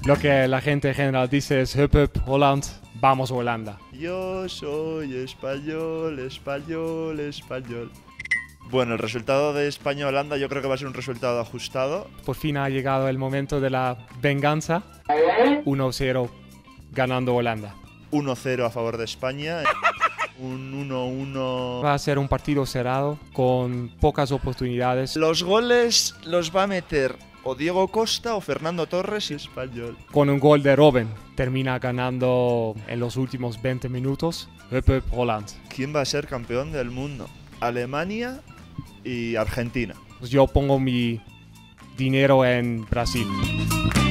Lo que la gente en general dice es Hup Hup Holland, vamos Holanda. Yo soy español, español, español. Bueno, el resultado de España-Holanda yo creo que va a ser un resultado ajustado. Por fin ha llegado el momento de la venganza. 1-0 ganando Holanda. 1-0 a favor de España. Un 1-1. Va a ser un partido cerrado con pocas oportunidades. Los goles los va a meter o Diego Costa o Fernando Torres y Español. Con un gol de Robben termina ganando en los últimos 20 minutos. Hup Hup Holland. ¿Quién va a ser campeón del mundo? Alemania y Argentina. Pues yo pongo mi dinero en Brasil.